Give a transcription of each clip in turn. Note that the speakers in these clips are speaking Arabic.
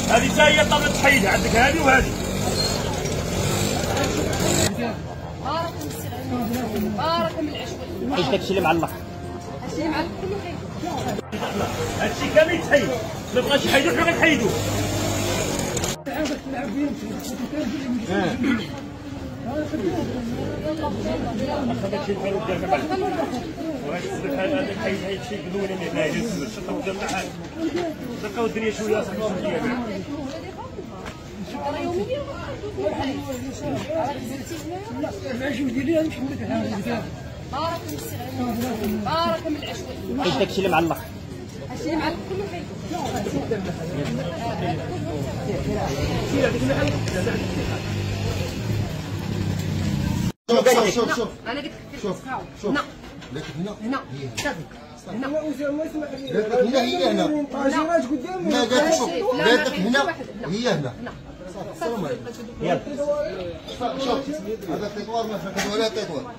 هذه تا هي طابله تحيدها عندك هذه وهذه. بارك من العشوة. حيد داكشي اللي معلق. هادشي اللي معلق كله حيد. هادشي كامل يتحيد، ما بغاش يحيدو حنا غنحيدوه. هادشي الحلو ديالنا معلق. وهاد السبت هذا حيد شي قلوله من هنا يجي السبت شطوا ديالنا حاجه. بقاو الدنيا شويه صافي ديالنا. بارك من العشوة. حيد داكشي اللي معلق. هادشي اللي معلق كله حيد. شوف شوف انا قلت لك شوف شوف هنا لكن هنا هنا هنا هنا هي هنا هنا قالت شوف قالت هنا هي هنا. السلام عليكم. يلا شوف هذا التطوار ما فهمت ولا تطوار.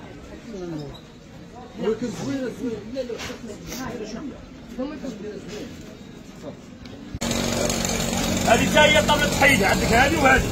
هذه تا هي طابله تحيدها عندك هذه وهذه.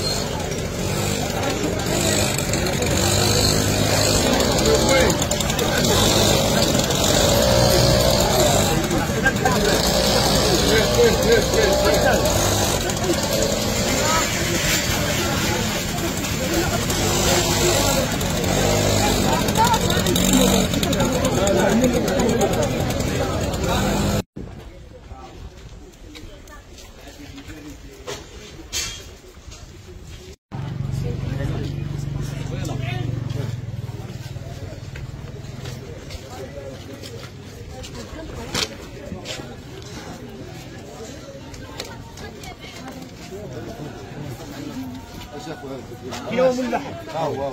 كيلو من اللحم. هو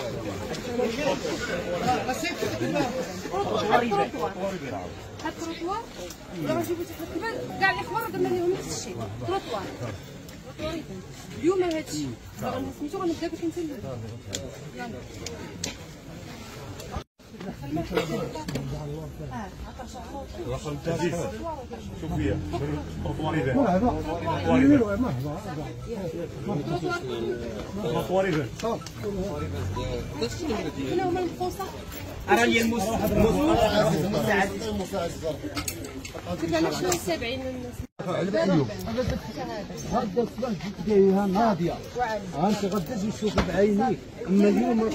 هاد التروطوار راه جيبو كاع اللي خبر درنا لهم نفس الشيء. تروطوار اليوم هادشي سميتو غنبدا بك انت. رقم التهديد شوف فيها طواريفان طواريفان هنا هما الفوصه راني المساعد كنت انا شنو 70 غدا الصباح جيت فيها ناضيه انت غدا تجي تشوف بعينيك اما اليوم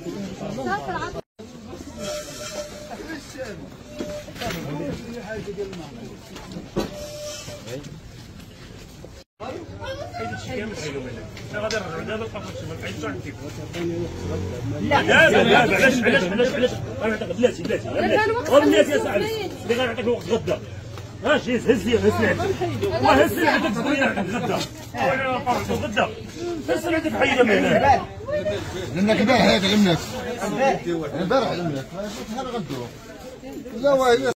هذا الشيء كامل حيدو منك. انا غادي نرجعو دابا القفص ما بقيتش عندي. لا علاش بلاتي بلاتي يا صاحبي اللي غنعطيك وقت غدا. ماشي هز لي والله هز لي عندك شويه غدا. غدا هز لي عندك حيدة من هنا. لانك البارح هذا غناك البارح غناك هذا غدوه. لا